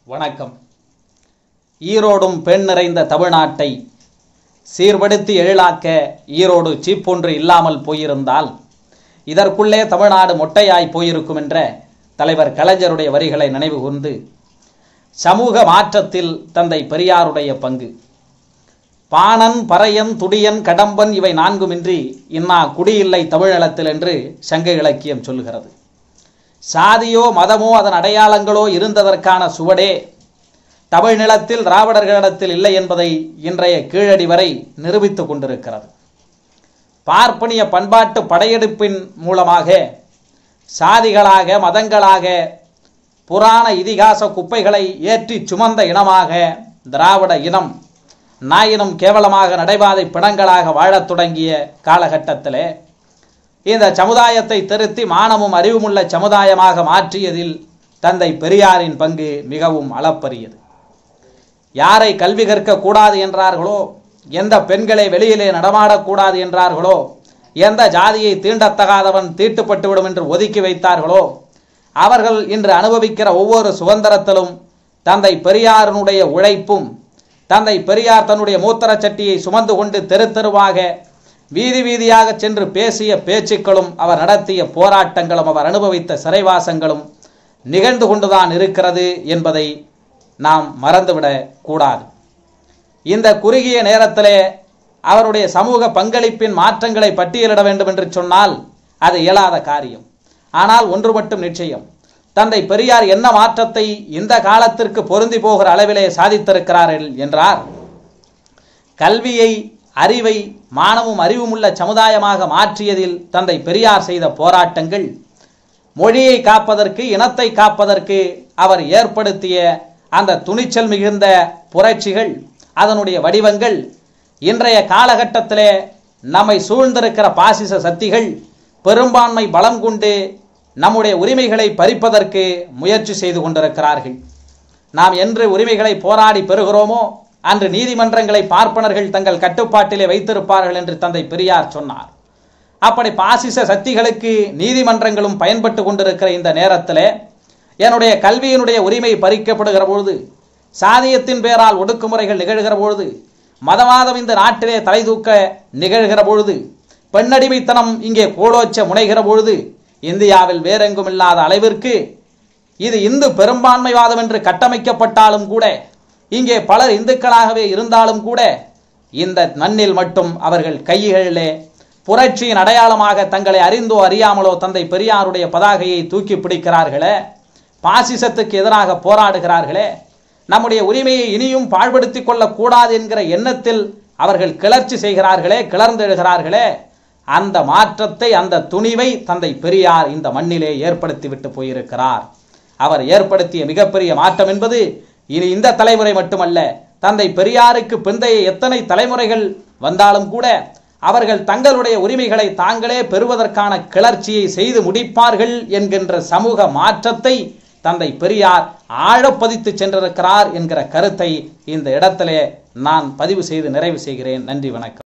வணக்கம். ஈரோடும் பெண் நிறைந்த தமிழ்நாட்டை சீர்படுத்தி எழிலாக்க ஈரோடு சீப்பொன்று இல்லாமல் போயிருந்தால் இதற்குள்ளே தமிழ்நாடு மொட்டையாய் போயிருக்கும் என்ற தலைவர் கலைஞருடைய வரிகளை நினைவு கூர்ந்து சமூக மாற்றத்தில் தந்தை பெரியாருடைய பங்கு. பாணன், பறையன், துடியன், கடம்பன் இவை நான்குமின்றி இன்னா குடியில்லை தமிழ்நிலத்தில் என்று சங்க இலக்கியம் சொல்லுகிறது. சாதியோ மதமோ அதன் அடையாளங்களோ இருந்ததற்கான சுவடே தமிழ்நிலத்தில் திராவிடர்களிடத்தில் இல்லை என்பதை இன்றைய கீழடி வரை நிரூபித்துக் கொண்டிருக்கிறது. பார்ப்பனிய பண்பாட்டு படையெடுப்பின் மூலமாக சாதிகளாக மதங்களாக புராண இதிகாச குப்பைகளை ஏற்றி சுமந்த இனமாக திராவிட இனம் நாயினும் கேவலமாக நடைபாதை பிணங்களாக வாழத் தொடங்கிய காலகட்டத்திலே இந்த சமுதாயத்தை திருத்தி மானமும் அறிவுமுள்ள சமுதாயமாக மாற்றியதில் தந்தை பெரியாரின் பங்கு மிகவும் அளப்பரியது. யாரை கல்வி கற்கக்கூடாது என்றார்களோ, எந்த பெண்களை வெளியிலே நடமாடக்கூடாது என்றார்களோ, எந்த ஜாதியை தீண்டத்தகாதவன் தீட்டுப்பட்டுவிடும் என்று ஒதுக்கி வைத்தார்களோ, அவர்கள் இன்று அனுபவிக்கிற ஒவ்வொரு சுதந்திரத்திலும் தந்தை பெரியாரினுடைய உழைப்பும், தந்தை பெரியார் தன்னுடைய மூத்தர சட்டியை சுமந்து கொண்டு தெரு தெருவாக வீதி வீதியாக சென்று பேசிய பேச்சுக்களும், அவர் நடத்திய போராட்டங்களும், அவர் அனுபவித்த சிறைவாசங்களும் நிகழ்ந்து கொண்டுதான் இருக்கிறது என்பதை நாம் மறந்துவிடக் கூடாது. இந்த குறுகிய நேரத்திலே அவருடைய சமூக பங்களிப்பின் மாற்றங்களை பட்டியலிட வேண்டும் என்று சொன்னால் அது இயலாத காரியம். ஆனால் ஒன்று மட்டும் நிச்சயம், தந்தை பெரியார் என்ன மாற்றத்தை இந்த காலத்திற்கு பொருந்தி போகிற அளவிலே சாதித்திருக்கிறார்கள் என்றார், கல்வியை, அறிவை மானமும் அறிவுமுள்ள சமுதாயமாக மாற்றியதில் தந்தை பெரியார் செய்த போராட்டங்கள், மொழியை காப்பதற்கு, இனத்தை காப்பதற்கு அவர் ஏற்படுத்திய அந்த துணிச்சல் மிகுந்த புரட்சிகள், அதனுடைய வடிவங்கள் இன்றைய காலகட்டத்திலே நம்மை சூழ்ந்திருக்கிற பாசிச சக்திகள் பெரும்பான்மை பலம் கொண்டு நம்முடைய உரிமைகளை பறிப்பதற்கு முயற்சி செய்து கொண்டிருக்கிறார்கள். நாம் என்று உரிமைகளை போராடி பெறுகிறோமோ அன்று நீதிமன்றங்களை பார்ப்பனர்கள் தங்கள் கட்டுப்பாட்டிலே வைத்திருப்பார்கள் என்று தந்தை பெரியார் சொன்னார். அப்படி பாசிச சக்திகளுக்கு நீதிமன்றங்களும் பயன்பட்டு கொண்டிருக்கிற இந்த நேரத்தில் என்னுடைய கல்வியினுடைய உரிமை பறிக்கப்படுகிற பொழுது, சாதியத்தின் பேரால் ஒடுக்குமுறைகள் நிகழ்கிற பொழுது, மதவாதம் இந்த நாட்டிலே தலை தூக்க நிகழ்கிற பொழுது, பெண்ணடிமைத்தனம் இங்கே கோலோச்ச முனைகிற பொழுது, இந்தியாவில் வேறெங்கும் இல்லாத அளவிற்கு இது இந்து பெரும்பான்மைவாதம் என்று கட்டமைக்கப்பட்டாலும் கூட, இங்கே பலர் இந்துக்களாகவே இருந்தாலும் கூட, இந்த மண்ணில் மட்டும் அவர்கள் கைகளிலே புரட்சியின் அடையாளமாக தங்களை அறிந்தோ அறியாமலோ தந்தை பெரியாருடைய பதாகையை தூக்கி பிடிக்கிறார்களே, பாசிசத்துக்கு எதிராக போராடுகிறார்களே, நம்முடைய உரிமையை இனியும் பாழ்படுத்திக் கொள்ளக்கூடாது என்கிற எண்ணத்தில் அவர்கள் கிளர்ச்சி செய்கிறார்களே, கிளர்ந்தெழுகிறார்களே, அந்த மாற்றத்தை, அந்த துணிவை தந்தை பெரியார் இந்த மண்ணிலே ஏற்படுத்திவிட்டு போயிருக்கிறார். அவர் ஏற்படுத்திய மிகப்பெரிய மாற்றம் என்பது இனி இந்த தலைமுறை மட்டுமல்ல, தந்தை பெரியாருக்கு பிந்தைய எத்தனை தலைமுறைகள் வந்தாலும் கூட அவர்கள் தங்களுடைய உரிமைகளை தாங்களே பெறுவதற்கான கிளர்ச்சியை செய்து முடிப்பார்கள் என்கின்ற சமூக மாற்றத்தை தந்தை பெரியார் ஆழப்பதித்து சென்றிருக்கிறார் என்கிற கருத்தை இந்த இடத்திலே நான் பதிவு செய்து நிறைவு செய்கிறேன். நன்றி, வணக்கம்.